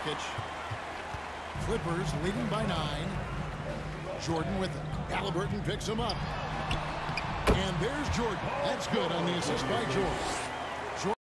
Nurkic. Clippers leading by 9. Jordan with it. Halliburton picks him up. And there's Jordan. That's good on the assist by Jordan.